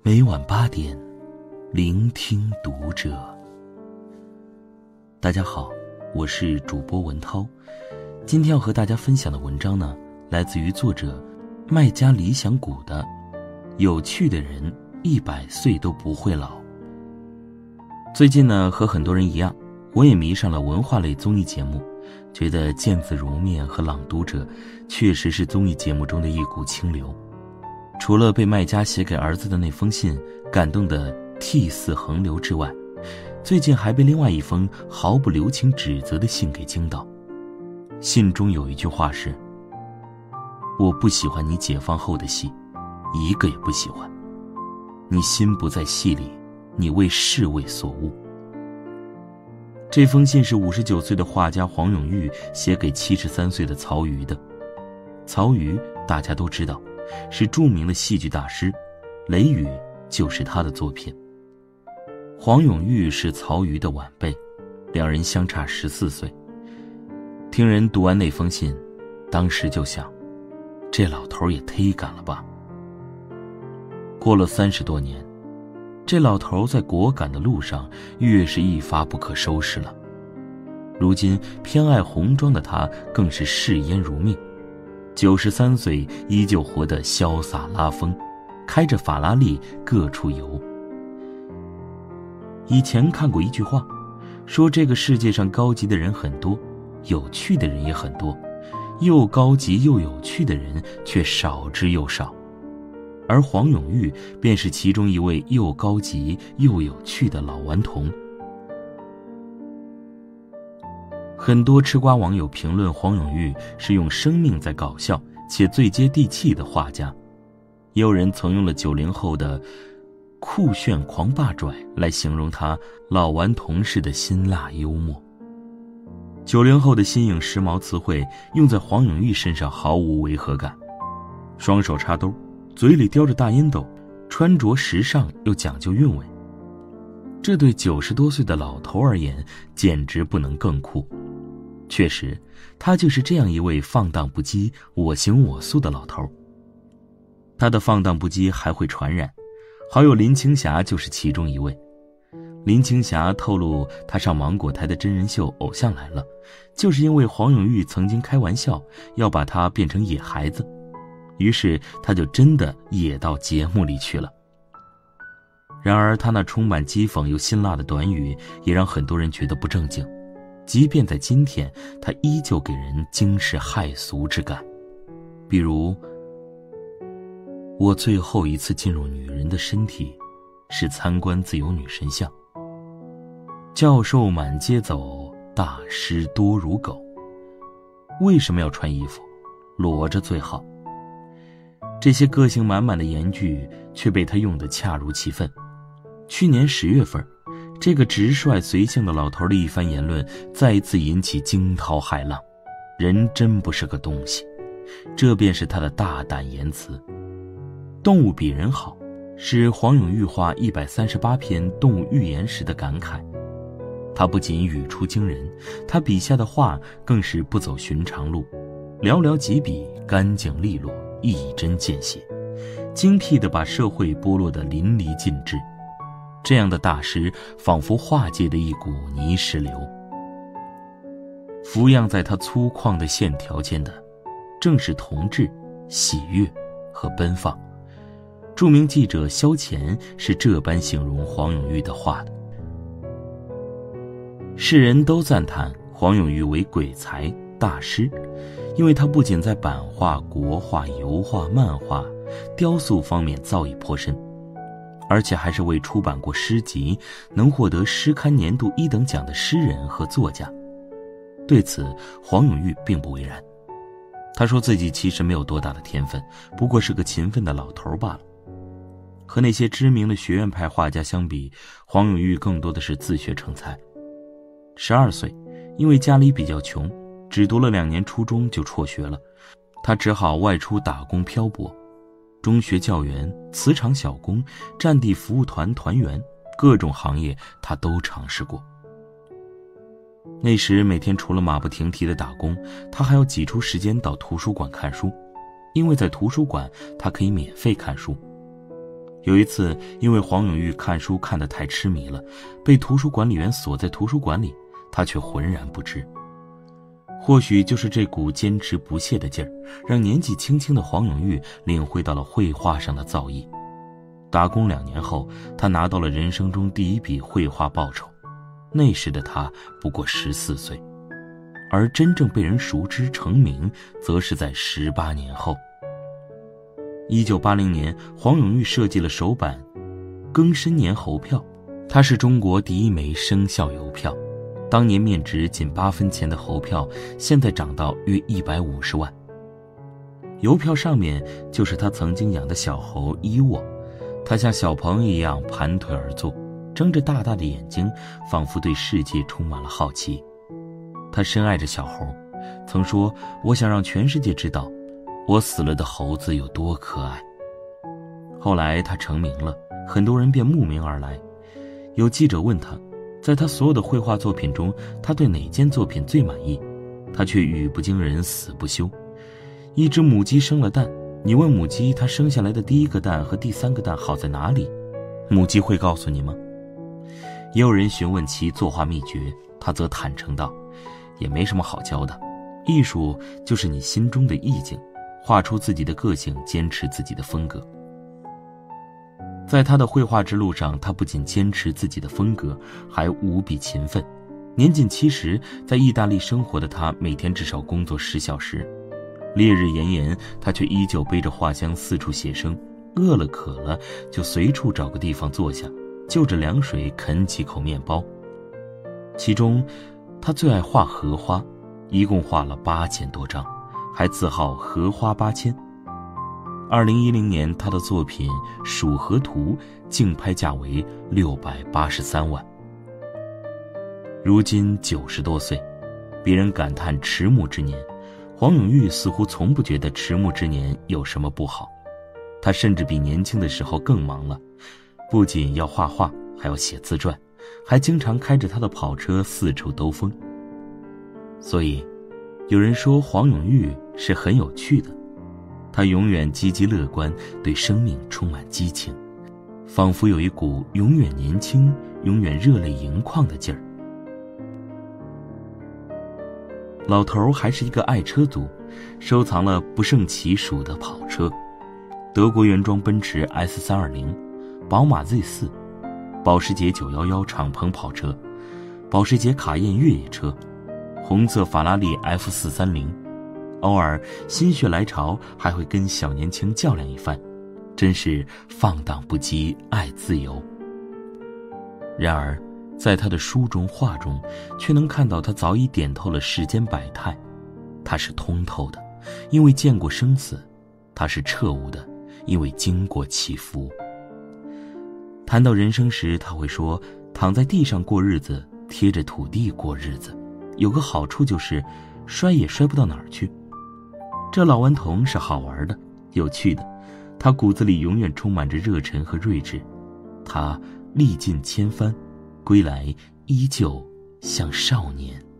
每晚8点，聆听读者。大家好，我是主播文涛。今天要和大家分享的文章呢，来自于作者麦家理想谷的《有趣的人100岁都不会老》。最近呢，和很多人一样，我也迷上了文化类综艺节目，觉得《见字如面》和《朗读者》确实是综艺节目中的一股清流。除了被麦家写给儿子的那封信感动得涕泗横流之外，最近还被另外一封毫不留情指责的信给惊到。信中有一句话是：我不喜欢你解放后的戏，一个也不喜欢。你心不在戏里，你为侍卫所误。这封信是59岁的画家黄永玉写给73岁的曹禺的。曹禺大家都知道，是著名的戏剧大师，《雷雨》就是他的作品。黄永玉是曹禺的晚辈，两人相差14岁。听人读完那封信，当时就想，这老头也忒赶了吧。过了30多年，这老头在果敢的路上越是一发不可收拾了。如今偏爱红妆的他更是嗜烟如命，93岁依旧活得潇洒拉风，开着法拉利各处游。以前看过一句话，说这个世界上高级的人很多，有趣的人也很多，又高级又有趣的人却少之又少。而黄永玉便是其中一位又高级又有趣的老顽童。很多吃瓜网友评论黄永玉是用生命在搞笑且最接地气的画家，也有人曾用了90后的酷炫狂霸拽来形容他老顽童式的辛辣幽默。90后的新颖时髦词汇用在黄永玉身上毫无违和感，双手插兜，嘴里叼着大烟斗，穿着时尚又讲究韵味，这对90多岁的老头而言简直不能更酷。确实，他就是这样一位放荡不羁、我行我素的老头。他的放荡不羁还会传染，好友林青霞就是其中一位。林青霞透露，她上芒果台的真人秀《偶像来了》，就是因为黄永玉曾经开玩笑要把她变成野孩子，于是她就真的野到节目里去了。然而她那充满讥讽又辛辣的短语也让很多人觉得不正经，即便在今天，她依旧给人惊世骇俗之感。比如，我最后一次进入女人的身体是参观自由女神像，教授满街走，大师多如狗。为什么要穿衣服？裸着最好。这些个性满满的言句却被他用得恰如其分。去年10月份，这个直率随性的老头的一番言论再一次引起惊涛骇浪。人真不是个东西，这便是他的大胆言辞。动物比人好，是黄永玉画138篇动物寓言时的感慨。他不仅语出惊人，他笔下的画更是不走寻常路，寥寥几笔，干净利落，一针见血，精辟地把社会剥落得淋漓尽致。这样的大师仿佛画界的一股泥石流。俯仰在他粗犷的线条间的，正是童稚、喜悦和奔放。著名记者萧乾是这般形容黄永玉的画的。世人都赞叹黄永玉为鬼才大师，因为他不仅在版画、国画、油画、漫画、雕塑方面造诣颇深，而且还是未出版过诗集，能获得诗刊年度1等奖的诗人和作家。对此，黄永玉并不为然。他说自己其实没有多大的天分，不过是个勤奋的老头罢了。和那些知名的学院派画家相比，黄永玉更多的是自学成才。12岁，因为家里比较穷，只读了2年初中就辍学了，他只好外出打工漂泊。中学教员、瓷厂小工、战地服务团团员，各种行业他都尝试过。那时每天除了马不停蹄的打工，他还要挤出时间到图书馆看书，因为在图书馆他可以免费看书。 有一次，因为黄永玉看书看得太痴迷了，被图书管理员锁在图书馆里，他却浑然不知。或许就是这股坚持不懈的劲儿，让年纪轻轻的黄永玉领会到了绘画上的造诣。打工2年后，他拿到了人生中第一笔绘画报酬。那时的他不过14岁，而真正被人熟知成名，则是在18年后。1980年，黄永玉设计了首版庚申年猴票，它是中国第一枚生肖邮票。当年面值仅8分钱的猴票，现在涨到约150万。邮票上面就是他曾经养的小猴伊沃，他像小朋友一样盘腿而坐，睁着大大的眼睛，仿佛对世界充满了好奇。他深爱着小猴，曾说：“我想让全世界知道，我死了的猴子有多可爱。”后来他成名了，很多人便慕名而来。有记者问他，在他所有的绘画作品中，他对哪件作品最满意？他却语不惊人死不休。一只母鸡生了蛋，你问母鸡它生下来的第1个蛋和第3个蛋好在哪里，母鸡会告诉你吗？也有人询问其作画秘诀，他则坦诚道：也没什么好教的，艺术就是你心中的意境，画出自己的个性，坚持自己的风格。在他的绘画之路上，他不仅坚持自己的风格，还无比勤奋。年近70，在意大利生活的他，每天至少工作10小时，烈日炎炎，他却依旧背着画箱四处写生，饿了渴了就随处找个地方坐下，就着凉水啃几口面包。其中他最爱画荷花，一共画了8000多张，还自号荷花8000。2010年，他的作品《蜀河图》竞拍价为683万。如今90多岁，别人感叹迟暮之年，黄永玉似乎从不觉得迟暮之年有什么不好。他甚至比年轻的时候更忙了，不仅要画画，还要写自传，还经常开着他的跑车四处兜风。所以，有人说黄永玉是很有趣的。他永远积极乐观，对生命充满激情，仿佛有一股永远年轻、永远热泪盈眶的劲儿。老头还是一个爱车族，收藏了不胜其数的跑车，德国原装奔驰 S320、宝马 Z4、保时捷911敞篷跑车、保时捷卡宴越野车、红色法拉利 F430，偶尔心血来潮还会跟小年轻较量一番，真是放荡不羁，爱自由。然而在他的书中画中，却能看到他早已点透了世间百态。他是通透的，因为见过生死；他是彻悟的，因为经过起伏。谈到人生时，他会说：躺在地上过日子，贴着土地过日子，有个好处就是摔也摔不到哪儿去。这老顽童是好玩的，有趣的，他骨子里永远充满着热忱和睿智。他历尽千帆，归来依旧像少年。